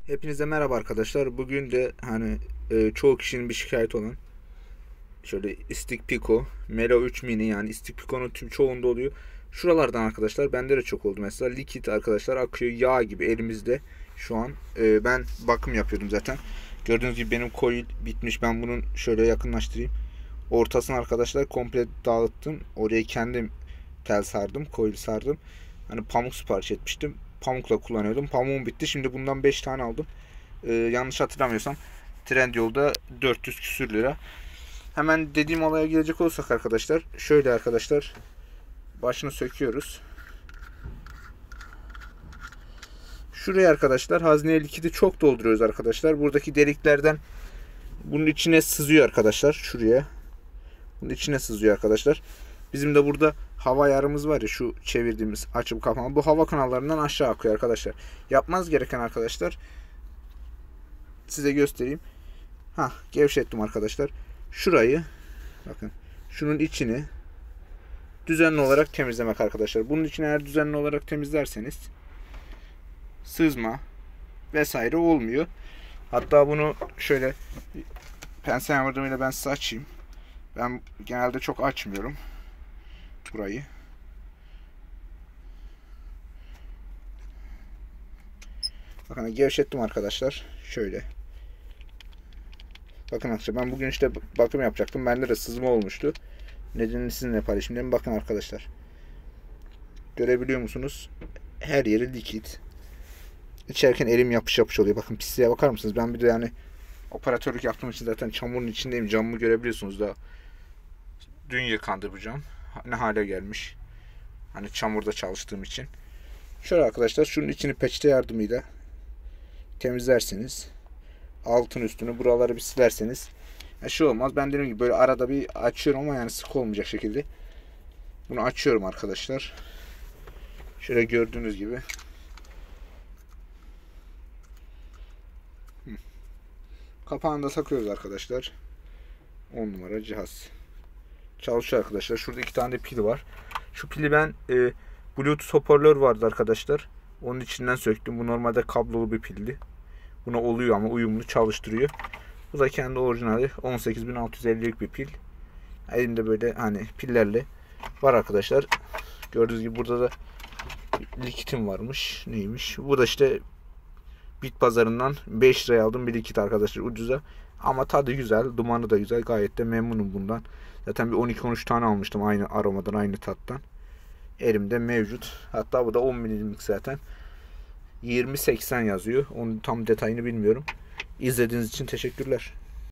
Hepinize merhaba arkadaşlar. Bugün de çoğu kişinin bir şikayet olan şöyle Stick Pico Melo 3 Mini, yani Stick Pico'nun tüm çoğunda oluyor. Şuralardan arkadaşlar bende de çok oldu mesela. Likit arkadaşlar akıyor yağ gibi elimizde. Şu an ben bakım yapıyordum zaten. Gördüğünüz gibi benim coil bitmiş. Ben bunun şöyle yakınlaştırayım. Ortasını arkadaşlar komple dağıttım. Oraya kendim tel sardım, coil sardım. Hani pamuk sipariş etmiştim. Pamukla kullanıyordum. Pamuğum bitti. Şimdi bundan 5 tane aldım. Yanlış hatırlamıyorsam Trendyol'da 400 küsür lira. Hemen dediğim olaya gelecek olsak arkadaşlar, şöyle arkadaşlar, başını söküyoruz. Şuraya arkadaşlar hazneye likidi çok dolduruyoruz arkadaşlar. Buradaki deliklerden bunun içine sızıyor arkadaşlar, şuraya. Bunun içine sızıyor arkadaşlar. Bizim de burada hava ayarımız var ya, şu çevirdiğimiz açıp kapama. Bu hava kanallarından aşağı akıyor arkadaşlar. Yapmanız gereken arkadaşlar, size göstereyim. Gevşettim arkadaşlar. Şurayı bakın, şunun içini düzenli olarak temizlemek arkadaşlar. Bunun için eğer düzenli olarak temizlerseniz sızma vesaire olmuyor. Hatta bunu şöyle pense yardımıyla ben size açayım. Ben genelde çok açmıyorum burayı. Bakın gevşettim arkadaşlar. Şöyle. Bakın arkadaşlar, ben bugün işte bakım yapacaktım. Bende de sızma olmuştu. Nedenini sizinle paylaşayım dedim. Bakın arkadaşlar. Görebiliyor musunuz? Her yeri likit. İçerken elim yapış yapış oluyor. Bakın pisliğe bakar mısınız? Ben bir de yani operatörlük yaptığım için zaten çamurun içindeyim. Camımı görebiliyorsunuz da. Dün yıkandı bu cam. Ne hale gelmiş. Hani çamurda çalıştığım için. Şöyle arkadaşlar, şunun içini peçete yardımıyla temizlerseniz, altın üstünü buraları bir silerseniz şey olmaz. Ben dediğim gibi böyle arada bir açıyorum ama yani sık olmayacak şekilde. Bunu açıyorum arkadaşlar. Şöyle gördüğünüz gibi. Kapağını da takıyoruz arkadaşlar. 10 numara cihaz. Çalışıyor arkadaşlar. Şurada 2 tane de pil var. Şu pili ben Bluetooth hoparlör vardı arkadaşlar. Onun içinden söktüm. Bu normalde kablolu bir pildi. Buna oluyor ama uyumlu çalıştırıyor. Bu da kendi orijinali 18650'lik bir pil. Elimde böyle hani pillerle var arkadaşlar. Gördüğünüz gibi burada da likitim varmış. Neymiş? Bu da işte bit pazarından 5 liraya aldım bir likit arkadaşlar, ucuza. Ama tadı güzel, dumanı da güzel. Gayet de memnunum bundan. Zaten bir 12-13 tane almıştım aynı aromadan, aynı tattan. Elimde mevcut. Hatta bu da 10 milimlik zaten. 2080 yazıyor. Onun tam detayını bilmiyorum. İzlediğiniz için teşekkürler.